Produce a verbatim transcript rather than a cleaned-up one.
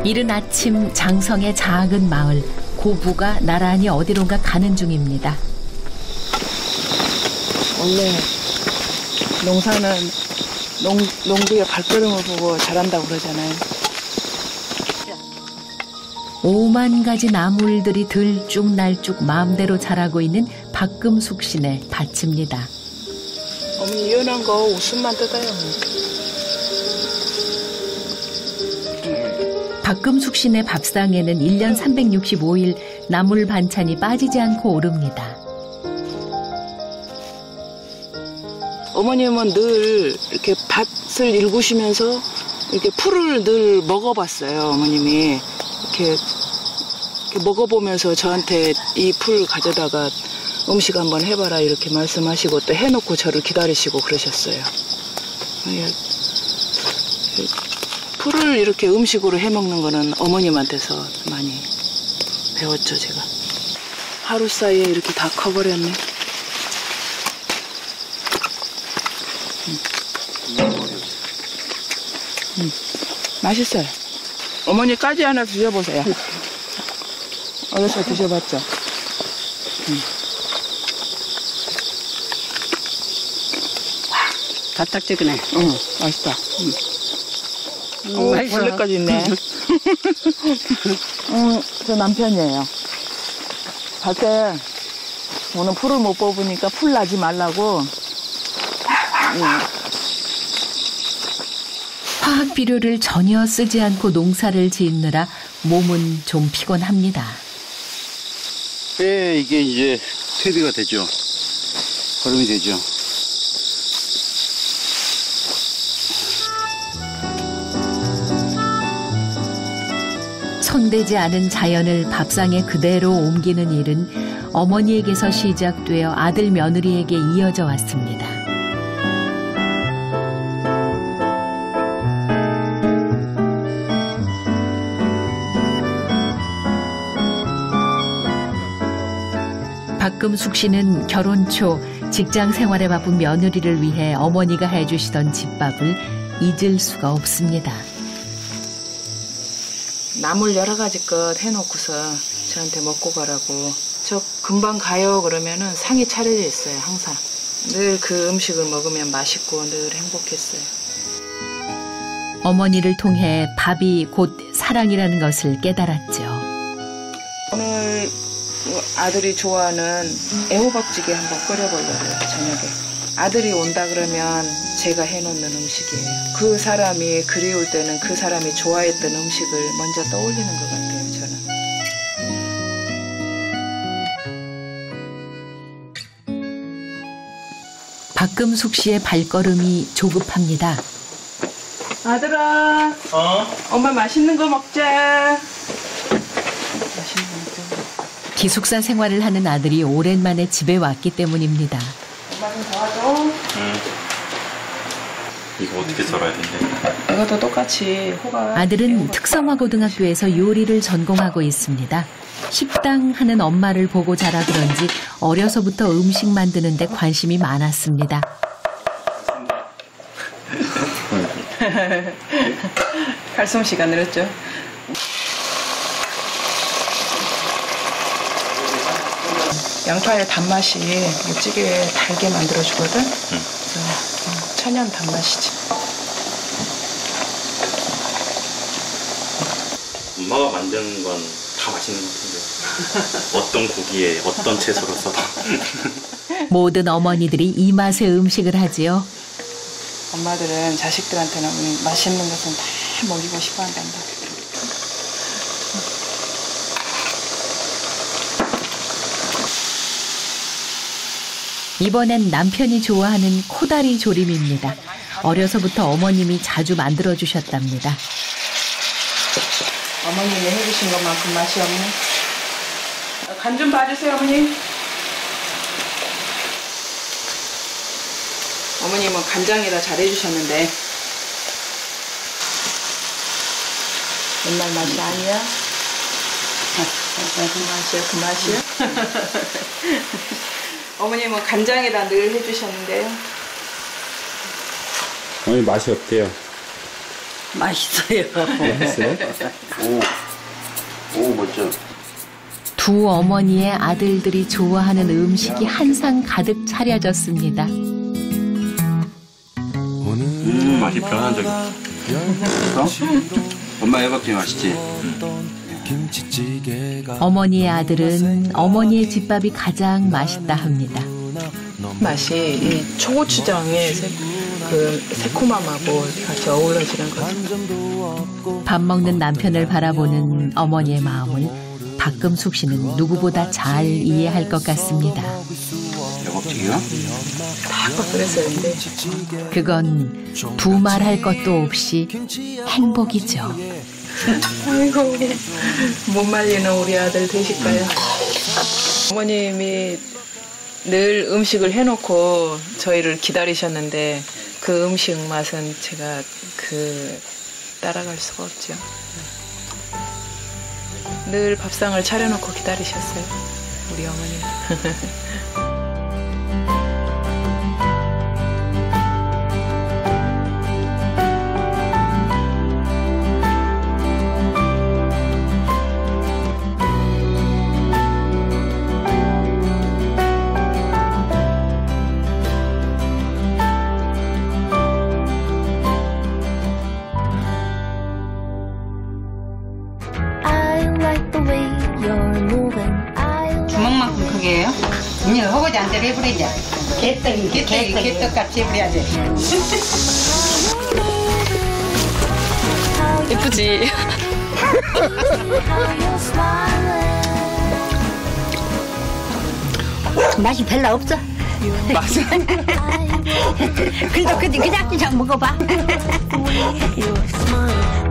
이른 아침 장성의 작은 마을 고부가 나란히 어디론가 가는 중입니다. 원래 농사는 농, 농부의 발걸음을 보고 잘한다고 그러잖아요. 오만 가지 나물들이 들쭉날쭉 마음대로 자라고 있는 박금숙 씨네 밭입니다. 어머니 연한 거 웃음만 뜯어요. 박금숙 씨네 밥상에는 일 년 삼백육십오 일 나물 반찬이 빠지지 않고 오릅니다. 어머님은 늘 이렇게 밭을 일구시면서 이렇게 풀을 늘 먹어봤어요. 어머님이 이렇게, 이렇게 먹어보면서 저한테 이 풀 가져다가 음식 한번 해봐라 이렇게 말씀하시고 또 해놓고 저를 기다리시고 그러셨어요. 풀을 이렇게 음식으로 해먹는 거는 어머님한테서 많이 배웠죠, 제가. 하루 사이에 이렇게 다 커버렸네. 음. 음. 맛있어요. 어머니 까지 하나 드셔보세요. 어디서 드셔봤죠? 음. 바짝지근해. 응, 맛있다. 음. 오, 벌레까지 있네. 음, 저 남편이에요. 밭에 오늘 풀을 못 뽑으니까 풀 나지 말라고. 음. 화학 비료를 전혀 쓰지 않고 농사를 짓느라 몸은 좀 피곤합니다. 예, 이게 이제 퇴비가 되죠. 거름이 되죠. 손대지 않은 자연을 밥상에 그대로 옮기는 일은 어머니에게서 시작되어 아들 며느리에게 이어져 왔습니다. 박금숙 씨는 결혼 초 직장 생활에 바쁜 며느리를 위해 어머니가 해주시던 집밥을 잊을 수가 없습니다. 나물 여러 가지 것 해놓고서 저한테 먹고 가라고. 저 금방 가요 그러면은 상이 차려져 있어요, 항상. 늘 그 음식을 먹으면 맛있고 늘 행복했어요. 어머니를 통해 밥이 곧 사랑이라는 것을 깨달았죠. 오늘 아들이 좋아하는 애호박찌개 한번 끓여보려고요, 저녁에. 아들이 온다 그러면 제가 해놓는 음식이에요. 그 사람이 그리울 때는 그 사람이 좋아했던 음식을 먼저 떠올리는 것 같아요, 저는. 박금숙 씨의 발걸음이 조급합니다. 아들아, 어? 엄마 맛있는 거 먹자. 맛있는 거 먹자. 기숙사 생활을 하는 아들이 오랜만에 집에 왔기 때문입니다. 엄마 좀 도와줘. 응. 이거 어떻게 썰어야 된대? 이것도 똑같이 호가. 아들은 특성화고등학교에서 요리를 전공하고 있습니다. 식당 하는 엄마를 보고 자라 그런지 어려서부터 음식 만드는 데 관심이 많았습니다. 칼솜씨가 늘었죠. 양파의 단맛이 찌개에 달게 만들어주거든. 응. 그래서 천연 단맛이지. 엄마가 만드는 건 다 맛있는 것 같은데 어떤 고기에 어떤 채소로 써도 모든 어머니들이 이 맛의 음식을 하지요. 엄마들은 자식들한테는 맛있는 것은 다 먹이고 싶어 한단다. 이번엔 남편이 좋아하는 코다리 조림입니다. 어려서부터 어머님이 자주 만들어주셨답니다. 어머님이 해주신 것만큼 맛이 없네. 간 좀 봐주세요, 어머님. 어머님은 간장에다 잘해주셨는데 옛날 맛이 아니야? 그 맛이야, 그 맛이야? 어머님은 간장에다 늘 해주셨는데요. 어머니 맛이 없대요. 맛있어요. 오, 오, 멋져. 두 어머니의 아들들이 좋아하는 음식이 한상 가득 차려졌습니다. 음, 맛이 변한 적이 없어. 엄마 애밥이 맛있지? 어머니의 아들은 어머니의 집밥이 가장 맛있다 합니다. 맛이 이 초고추장의 새, 그 새콤함하고 같이 어우러지는 것. 밥 먹는 남편을 바라보는 어머니의 마음을 박금숙 씨는 누구보다 잘 이해할 것 같습니다. 애밥튀기가? 딱 그랬었는데 그건 두말할 것도 없이 행복이죠. 아이고 못 말리는 우리 아들 되실까요? 어머님이 늘 음식을 해놓고 저희를 기다리셨는데 그 음식 맛은 제가 그 따라갈 수가 없죠. 늘 밥상을 차려놓고 기다리셨어요, 우리 어머니. 주먹만큼 크게 해요? 이제 허거지 안 때려 해버리자. 개떡이, 개떡이, 개떡같이 해버려야지. 예쁘지? 맛이 별로 없어. 맞아. 그래도 그냥 그냥 먹어봐.